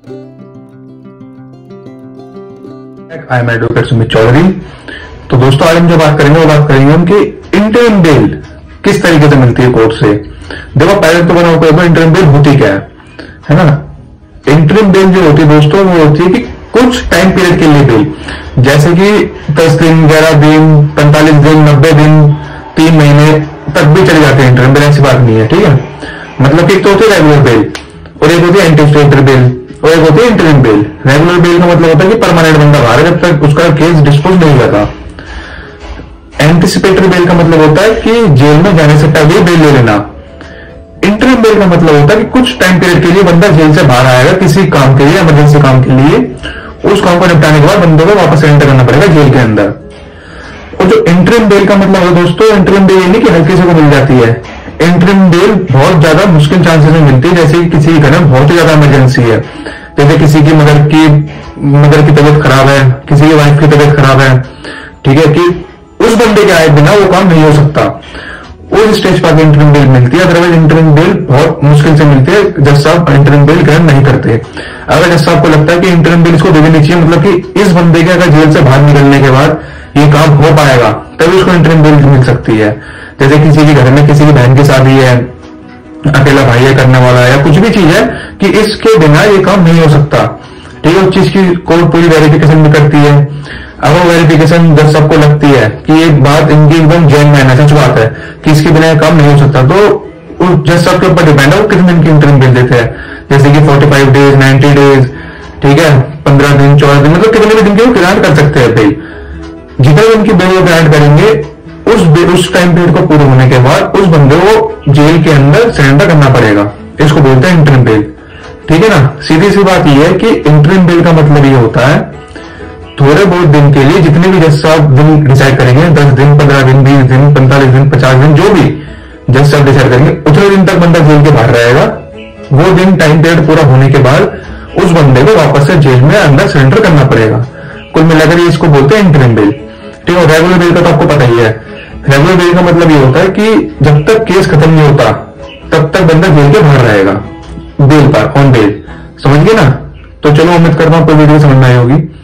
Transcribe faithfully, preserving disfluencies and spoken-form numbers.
I am advocate Sumit Chaudhary. तो दोस्तों आज हम जो बात करेंगे वो बात करेंगे हम कि इंटरिम बेल किस तरीके से मिलती है कोर्ट से। देखो पहले तो बनाओ को इंटरिम बेल होती क्या है, है ना। इंटरिम बेल जो होती है दोस्तों वो होती है कि कुछ टाइम पीरियड के लिए बेल, जैसे कि दस दिन, ग्यारह दिन, पैंतालीस दिन, नब्बे दिन, तीन महीने तक भी चली जाती है इंटरिम बेल, ऐसी बात नहीं है, ठीक है। मतलब कि एक तो होती है रेगुलर बेल और एक होती है एंटीसिपेटरी बेल और एक होती है इंटरिम बेल। रेगुलर बेल का मतलब होता है कि परमानेंट बंदा बाहर है जब तक उसका केस डिस्पोज नहीं होगा। एंटीसिपेटरी बेल का मतलब होता है कि जेल में जाने से पहले बेल ले लेना। इंटरिम बेल का मतलब होता है कि कुछ टाइम पीरियड के लिए बंदा जेल से बाहर आएगा किसी काम के लिए, इमरजेंसी काम के लिए, उस काम को निपटाने के बाद बंदों को वापस एंटर करना पड़ेगा जेल के अंदर। और जो इंटरिम बेल का मतलब है दोस्तों, इंटरिम बेल नहीं कि हर किसी को मिल जाती है। इंटरिम बेल बहुत ज्यादा मुश्किल चांसेस में मिलती है, जैसे कि किसी के घर में बहुत ही ज्यादा इमरजेंसी है, जैसे किसी की मदर की मदर की तबीयत खराब है, किसी की वाइफ की तबीयत खराब है, ठीक है, कि उस बंदे के आए बिना वो काम नहीं हो सकता, उस स्टेज पर इंटरिम बेल मिलती है। अदरवाइज इंटरिम बेल बहुत मुश्किल से मिलती है, जज साहब इंटरिम बेल ग्रहण नहीं करते। अगर जज साहब को लगता है कि इंटरिम बेल इसको दे देनी चाहिए, मतलब कि इस बंदे के अगर जेल से बाहर निकलने के बाद ये काम हो पाएगा तभी उसको इंटरिम बेल मिल सकती है। जैसे किसी के घर में किसी की बहन की शादी है, अकेला भाई है करने वाला है, या कुछ भी चीज है कि इसके बिना ये काम नहीं हो सकता, ठीक है। उस चीज की कोर्ट पूरी वेरिफिकेशन भी करती है। अब वो वेरिफिकेशन जब सबको लगती है कि ये बात इनकी एकदम जेन्युइन है, सच बात है कि इसके बिना काम नहीं हो सकता, तो जज साहब के ऊपर डिपेंड है वो कितने दिन की इंटरिम बेल देते हैं। जैसे कि forty five days, ninety days, ठीक है, पंद्रह दिन, चौदह दिन, मतलब कितने भी दिन की वो ग्रांट कर सकते हैं बेल। जितने दिन की बेल वो ग्रांट करेंगे उस उस टाइम पीरियड को पूरे होने के बाद उस बंदे को जेल के अंदर सरेंडर करना पड़ेगा। इसको बोलते हैं इंटरिम बेल, ठीक है ना। सीधी सी बात यह है कि इंटरिम बेल का मतलब ये होता है थोड़े बहुत दिन के लिए, जितने भी जज साहब दिन डिसाइड करेंगे, दस दिन, पंद्रह दिन, बीस दिन, पैंतालीस दिन, पचास दिन, जो भी जज साहब डिसाइड करेंगे उतने दिन तक बंदा जेल के बाहर रहेगा। वो दिन टाइम पीरियड पूरा होने के बाद उस बंदे को वापस से जेल में अंदर सरेंडर करना पड़ेगा। कुल मिलाकर ये इसको बोलते हैं इंटरिम बेल, ठीक है। रेगुलर बेल का तो आपको पता ही है। रेगुलर बेल का मतलब ये होता है कि जब तक केस खत्म नहीं होता तब तक बंदा जेल के बाहर रहेगा बेल पर, ऑन बेल, समझ गए ना। तो चलो उम्मीद करता हूं आपको वीडियो समझ में आई होगी।